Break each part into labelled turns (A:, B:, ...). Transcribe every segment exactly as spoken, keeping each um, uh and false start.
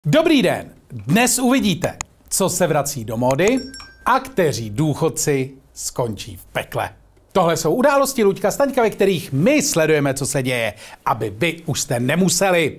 A: Dobrý den, dnes uvidíte, co se vrací do módy a kteří důchodci skončí v pekle. Tohle jsou události Luďka Staňka, ve kterých my sledujeme, co se děje, aby vy už jste nemuseli.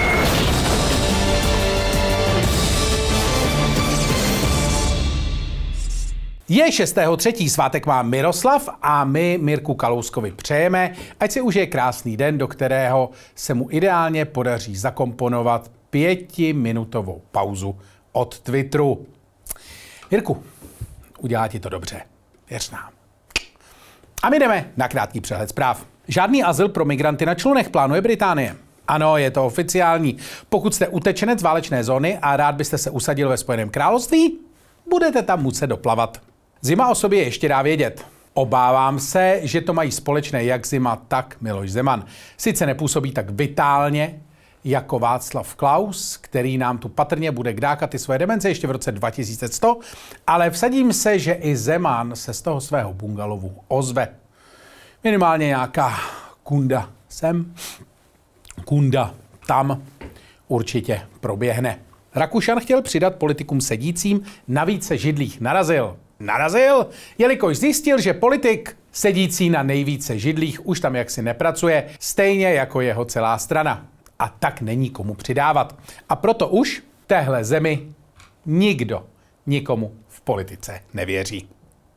A: Je šestého třetího svátek má Miroslav a my Mirku Kalouskovi přejeme, ať si užije krásný den, do kterého se mu ideálně podaří zakomponovat pětiminutovou pauzu od Twitteru. Mirku, udělá ti to dobře. Věř nám. A my jdeme na krátký přehled zpráv. Žádný azyl pro migranty na člunech plánuje Británie. Ano, je to oficiální. Pokud jste utečenec válečné zóny a rád byste se usadil ve Spojeném království, budete tam muset doplavat. Zima o sobě ještě dá vědět. Obávám se, že to mají společné jak zima, tak Miloš Zeman. Sice nepůsobí tak vitálně jako Václav Klaus, který nám tu patrně bude kdákat ty svoje demence ještě v roce dva tisíce sto, ale vsadím se, že i Zeman se z toho svého bungalovu ozve. Minimálně nějaká kunda sem, kunda tam určitě proběhne. Rakušan chtěl přidat politikům sedícím na více židlích. Narazil. Narazil, jelikož zjistil, že politik sedící na nejvíce židlích už tam jaksi nepracuje, stejně jako jeho celá strana. A tak není komu přidávat. A proto už v téhle zemi nikdo nikomu v politice nevěří.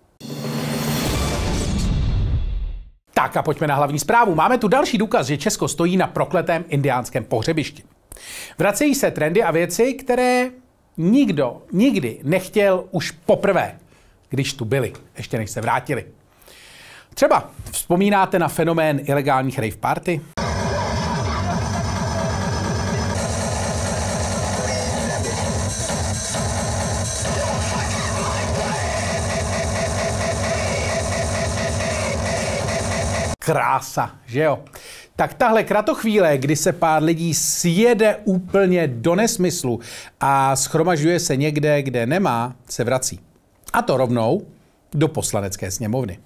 A: Tak a pojďme na hlavní zprávu. Máme tu další důkaz, že Česko stojí na prokletém indiánském pohřebišti. Vracejí se trendy a věci, které nikdo nikdy nechtěl už poprvé, když tu byli, ještě než se vrátili. Třeba vzpomínáte na fenomén ilegálních rave party? Krása, že jo? Tak tahle kratochvíle, kdy se pár lidí sjede úplně do nesmyslu a schromažďuje se někde, kde nemá, se vrací. A to rovnou do Poslanecké sněmovny.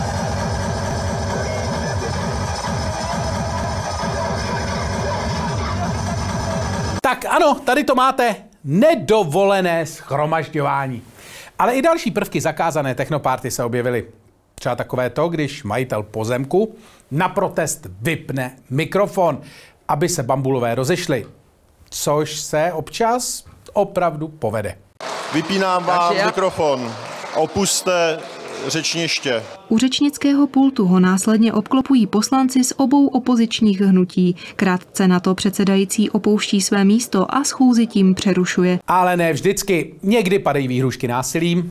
A: Tak ano, tady to máte, nedovolené shromažďování. Ale i další prvky zakázané technopárty se objevily. Třeba takové to, když majitel pozemku na protest vypne mikrofon, aby se bambulové rozešli. Což se občas opravdu povede.
B: Vypínám vám mikrofon. Opuste řečniště.
C: U řečnického pultu ho následně obklopují poslanci z obou opozičních hnutí. Krátce na to předsedající opouští své místo a schůzi tím přerušuje.
A: Ale ne vždycky. Někdy padají výhrušky násilím.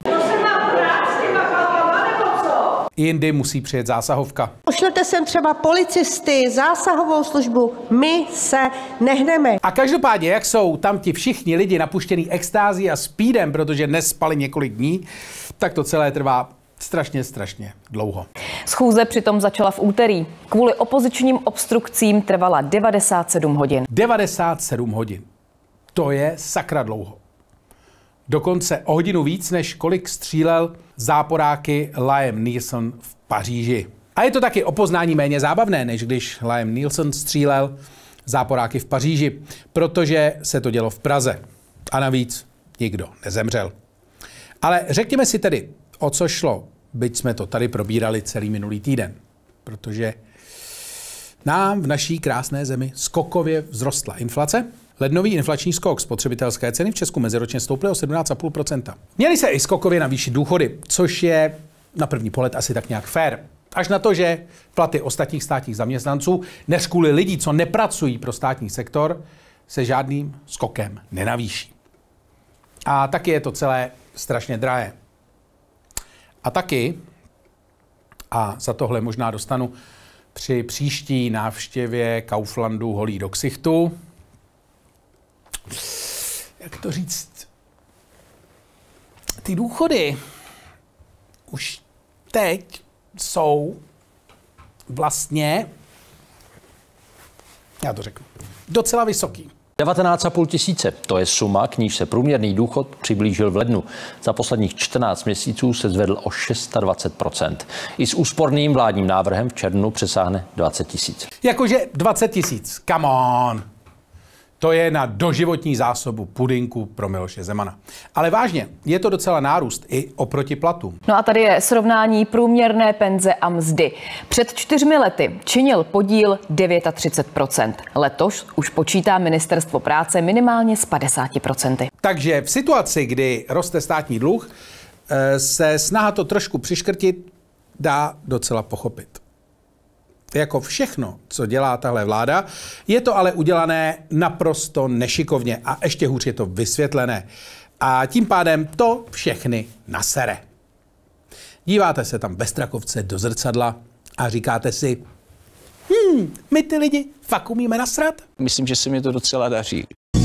A: Jindy musí přijet zásahovka.
D: Pošlete sem třeba policisty, zásahovou službu, my se nehneme.
A: A každopádně, jak jsou tam ti všichni lidi napuštěný extází a speedem, protože nespali několik dní, tak to celé trvá strašně, strašně dlouho.
E: Schůze přitom začala v úterý. Kvůli opozičním obstrukcím trvala devadesát sedm hodin.
A: devadesát sedm hodin. To je sakra dlouho. Dokonce o hodinu víc, než kolik střílel záporáky Liam Neeson v Paříži. A je to taky o poznání méně zábavné, než když Liam Neeson střílel záporáky v Paříži, protože se to dělo v Praze. A navíc nikdo nezemřel. Ale řekněme si tedy, o co šlo, byť jsme to tady probírali celý minulý týden. Protože nám v naší krásné zemi skokově vzrostla inflace. Lednový inflační skok spotřebitelské ceny v Česku meziročně stouply o sedmnáct celá pět procenta. Měly se i skokově navýšit důchody, což je na první pohled asi tak nějak fér. Až na to, že platy ostatních státních zaměstnanců, než kvůli lidí, co nepracují pro státní sektor, se žádným skokem nenavýší. A taky je to celé strašně drahé. A taky, a za tohle možná dostanu při příští návštěvě Kauflandu holí do ksichtu, jak to říct, ty důchody už teď jsou vlastně, já to řeknu, docela vysoký.
F: devatenáct a půl tisíce, to je suma, k níž se průměrný důchod přiblížil v lednu. Za posledních čtrnáct měsíců se zvedl o dvacet šest procent. I s úsporným vládním návrhem v červnu přesáhne dvacet tisíc.
A: Jakože dvacet tisíc, come on. To je na doživotní zásobu pudinku pro Miloše Zemana. Ale vážně, je to docela nárůst i oproti platům.
E: No a tady je srovnání průměrné penze a mzdy. Před čtyřmi lety činil podíl třicet devět procent. Letos už počítá ministerstvo práce minimálně z padesát procent.
A: Takže v situaci, kdy roste státní dluh, se snaha to trošku přiškrtit dá docela pochopit. Jako všechno, co dělá tahle vláda, je to ale udělané naprosto nešikovně a ještě hůř je to vysvětlené. A tím pádem to všechny nasere. Díváte se tam ve Strakovce do zrcadla a říkáte si, hm, my ty lidi fakt umíme nasrat?
G: Myslím, že se mi to docela daří.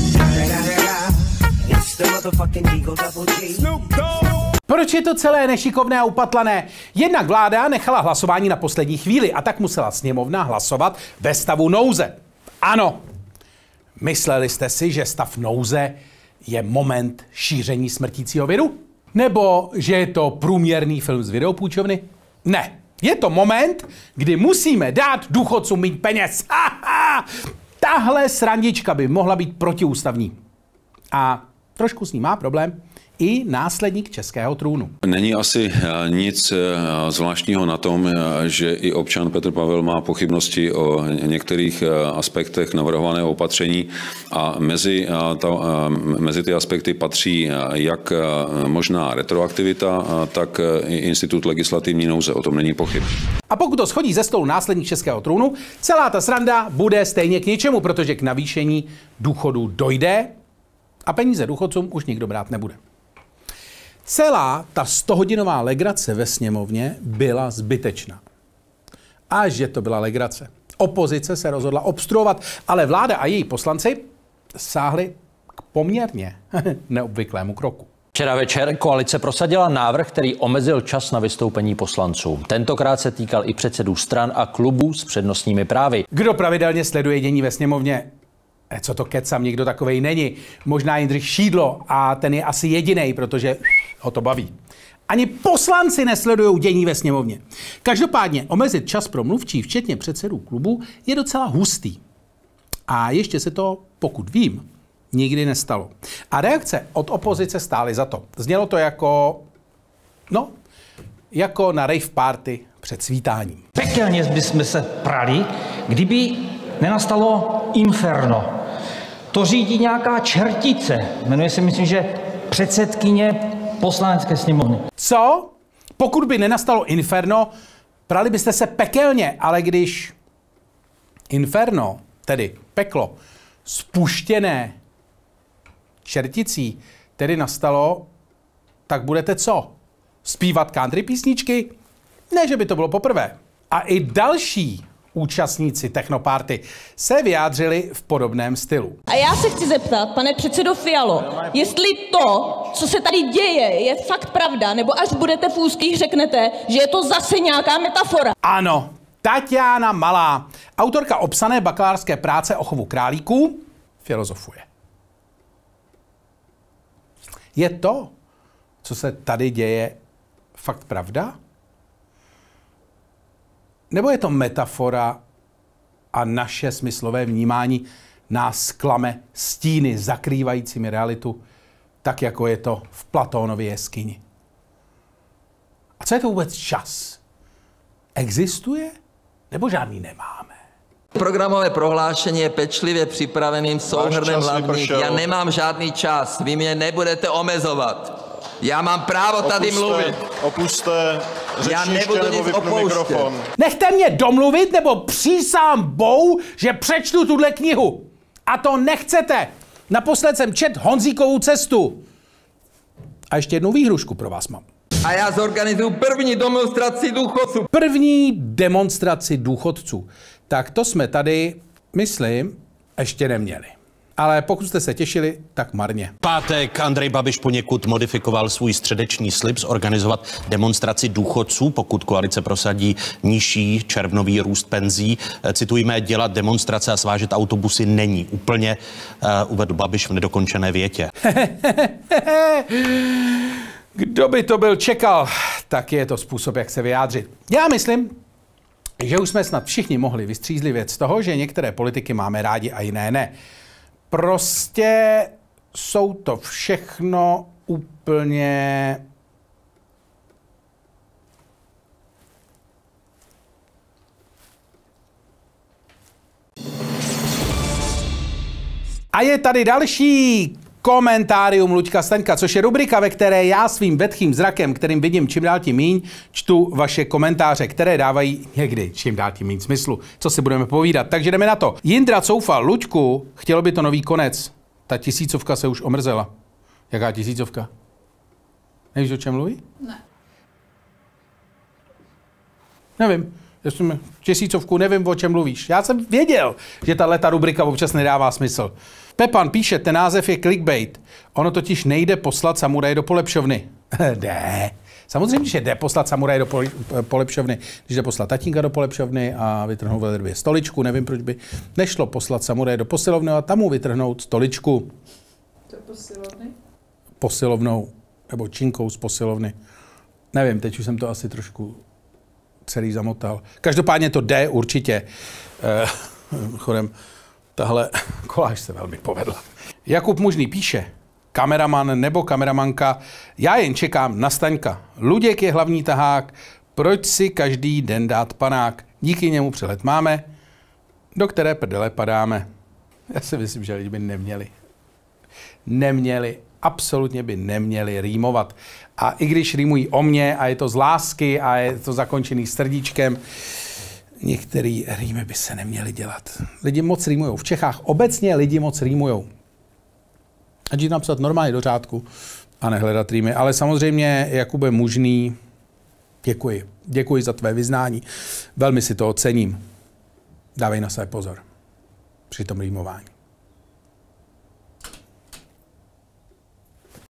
A: Proč je to celé nešikovné a upatlané? Jednak vláda nechala hlasování na poslední chvíli a tak musela sněmovna hlasovat ve stavu nouze. Ano, mysleli jste si, že stav nouze je moment šíření smrtícího viru? Nebo že je to průměrný film z videopůjčovny? Ne, je to moment, kdy musíme dát důchodcům mít peněz. Aha! Tahle srandička by mohla být protiústavní. A trošku s ní má problém i následník českého trůnu.
H: Není asi nic zvláštního na tom, že i občan Petr Pavel má pochybnosti o některých aspektech navrhovaného opatření a mezi, ta, mezi ty aspekty patří jak možná retroaktivita, tak i institut legislativní nouze. O tom není pochyb.
A: A pokud to schodí ze stolu následník českého trůnu, celá ta sranda bude stejně k ničemu, protože k navýšení důchodů dojde a peníze důchodcům už nikdo brát nebude. Celá ta stohodinová legrace ve sněmovně byla zbytečná. A že to byla legrace. Opozice se rozhodla obstruovat, ale vláda a její poslanci sáhli k poměrně neobvyklému kroku.
F: Včera večer koalice prosadila návrh, který omezil čas na vystoupení poslanců. Tentokrát se týkal i předsedů stran a klubů s přednostními právy.
A: Kdo pravidelně sleduje dění ve sněmovně? Co to kecam, nikdo takovej není. Možná Jindřich Šídlo a ten je asi jedinej, protože ho to baví. Ani poslanci nesledují dění ve sněmovně. Každopádně omezit čas pro mluvčí, včetně předsedů klubu, je docela hustý. A ještě se to, pokud vím, nikdy nestalo. A reakce od opozice stály za to. Znělo to jako, no, jako na rave party před svítáním.
I: Pekelně bychom se prali, kdyby nenastalo inferno. To řídí nějaká čertice. Jmenuje se, myslím, že předsedkyně Poslanecké sněmovny.
A: Co? Pokud by nenastalo inferno, prali byste se pekelně, ale když inferno, tedy peklo, spuštěné čerticí, tedy nastalo, tak budete co? Zpívat country písničky? Ne, že by to bylo poprvé. A i další účastníci technoparty se vyjádřili v podobném stylu.
J: A já se chci zeptat, pane předsedo Fialo, jestli to, co se tady děje, je fakt pravda, nebo až budete v úzkých řeknete, že je to zase nějaká metafora.
A: Ano, Tatiana Malá, autorka obsané bakalářské práce o chovu králíků, filozofuje. Je to, co se tady děje, fakt pravda? Nebo je to metafora a naše smyslové vnímání nás klame stíny zakrývajícími realitu, tak jako je to v Platónově jeskyni? A co je to vůbec čas? Existuje? Nebo žádný nemáme?
K: Programové prohlášení je pečlivě připraveným souhrnem hlavních. Já nemám žádný čas, vy mě nebudete omezovat. Já mám právo tady
B: opuste,
K: mluvit.
B: Opuste řečniště nebo vypnu mikrofon.
A: Nechte mě domluvit, nebo přísám bou, že přečtu tuhle knihu. A to nechcete. Naposled jsem čet Honzíkovu cestu. A ještě jednu výhrušku pro vás mám.
K: A já zorganizuju první demonstraci důchodců.
A: První demonstraci důchodců. Tak to jsme tady, myslím, ještě neměli. Ale pokud jste se těšili, tak marně.
L: Pátek Andrej Babiš poněkud modifikoval svůj středeční slib zorganizovat demonstraci důchodců, pokud koalice prosadí nižší červnový růst penzí. Citujme, dělat demonstrace a svážet autobusy není úplně, uh, uvedl Babiš v nedokončené větě.
A: Kdo by to byl čekal, tak je to způsob, jak se vyjádřit. Já myslím, že už jsme snad všichni mohli vystřízlivět z toho, že některé politiky máme rádi a jiné ne. Prostě jsou to všechno úplně... A je tady další komentárium Luďka Staňka, což je rubrika, ve které já svým vetchým zrakem, kterým vidím čím dál tím míň, čtu vaše komentáře, které dávají někdy čím dál tím míň smyslu. Co si budeme povídat. Takže jdeme na to. Jindra Coufal, Luďku, chtělo by to nový konec. Ta tisícovka se už omrzela. Jaká tisícovka? Nevíš, o čem mluví?
M: Ne.
A: Nevím. Jestli tisícovku, nevím, o čem mluvíš. Já jsem věděl, že tato rubrika občas nedává smysl. Pepan píše, ten název je clickbait. Ono totiž nejde poslat samuraje do polepšovny. Jde. Samozřejmě, že jde poslat samuraje do polepšovny. Když jde poslat tatínka do polepšovny a vytrhnout ve dvě stoličku, nevím, proč by nešlo poslat samuraje do posilovny a tam mu vytrhnout stoličku.
M: To posilovny? Posilovnou,
A: nebo činkou z posilovny. Nevím, teď už jsem to asi trošku celý zamotal. Každopádně to jde určitě. Eh, chodem, tahle koláž se velmi povedla. Jakub Mužný píše, kameraman nebo kameramanka, já jen čekám na Staňka. Luděk je hlavní tahák, proč si každý den dát panák? Díky němu přehled máme, do které prdele padáme. Já si myslím, že lidi by neměli. Neměli, absolutně by neměli rýmovat. A i když rýmují o mně a je to z lásky a je to zakončený srdíčkem, některé rýmy by se neměly dělat. Lidi moc rýmujou. V Čechách obecně lidi moc rýmujou. Ať jít napsat normálně do řádku a nehledat rýmy. Ale samozřejmě, Jakube Mužný, děkuji. Děkuji za tvé vyznání. Velmi si to ocením. Dávej na sebe pozor při tom rýmování.